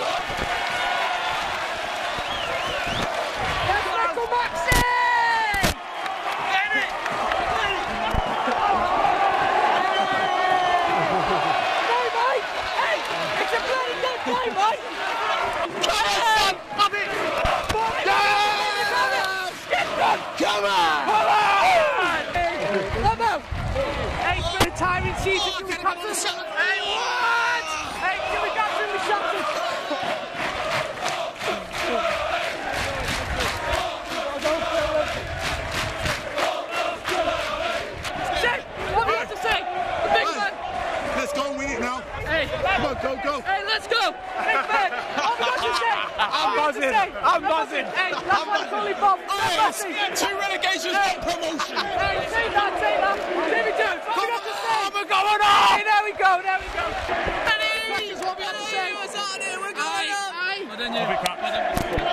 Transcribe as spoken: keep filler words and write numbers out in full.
Come on! Come on! Lebo! Hey, for the timing season, can we capture the shot? Hey, what? Hey, can we capture the shot? Say, what do you have to say? The big man. Let's go and win it now. Hey, come on, go, go. Hey, let's go. Big man. What do you have to say? I'm buzzing. I'm buzzing. Hey, last one's only Bob. Two relegations, one promotion. Hey, say that, say that. Jimmy Jones, what do you have to say? We're going on. Hey, there we go, there we go. Benny! What do you have to say? What's happening? We're going on. Aye, aye. Well done, you.